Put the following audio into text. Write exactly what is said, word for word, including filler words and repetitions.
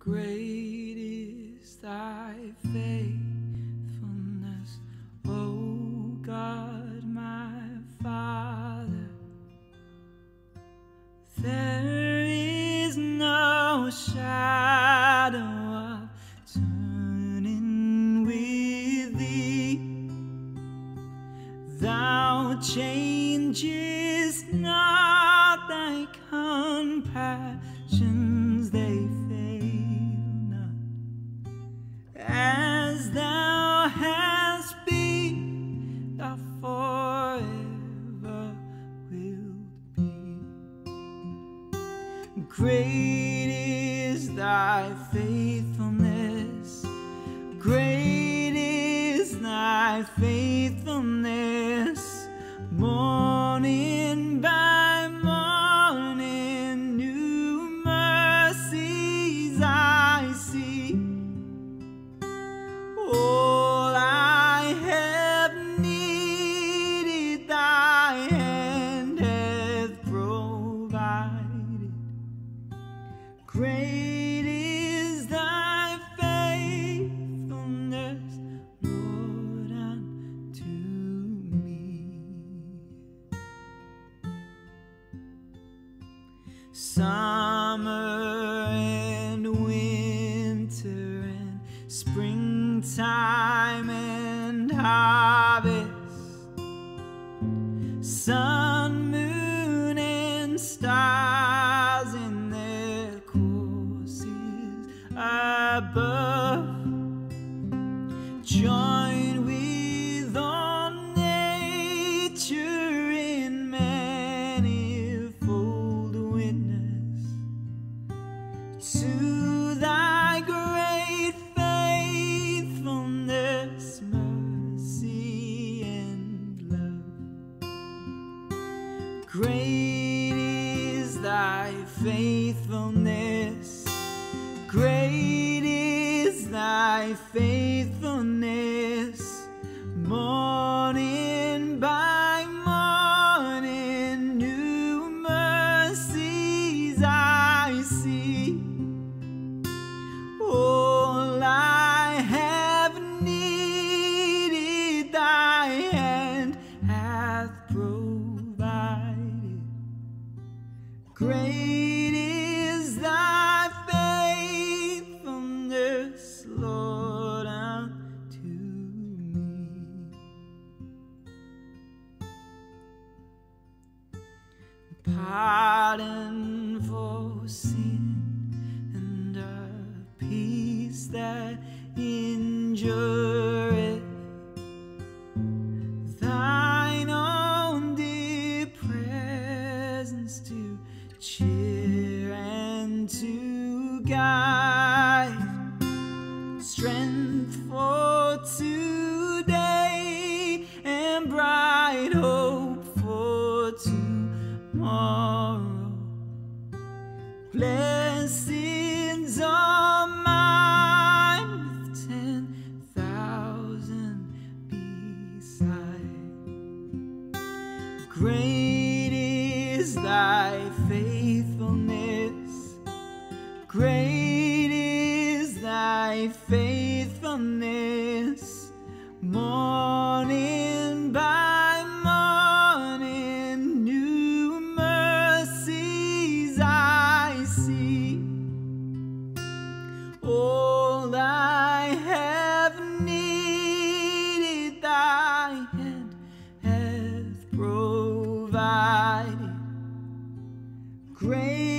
Great is thy faithfulness, O God, my Father. There is no shadow of turning with thee. Thou changest not, thy compassions they fail not. As thou hast been, thou forever wilt be. Great is thy faithfulness, great is thy faithfulness. Morning by morning, new mercies I see. All I have needed, thy hand hath provided. Great is thy faithfulness, Lord, unto me. Summer and winter and springtime and harvest, sun, moon, and stars in their courses above, join with all nature in manifold witness to thy great faithfulness, mercy, and love. Great is thy faithfulness, great is thy faithfulness. Morning by morning, new mercies I see. All I have needed, thy hand hath provided. Great is thy faithfulness, Lord, unto me. Pardon for sin and a peace that endureth, thine own dear presence to cheer and to guide, strength for today and bright hope for tomorrow. Blessings are mine with ten thousand beside. Great is thy faithfulness, great is thy faithfulness. Morning by morning, new mercies I see. All I have needed, thy hand hath provided. Great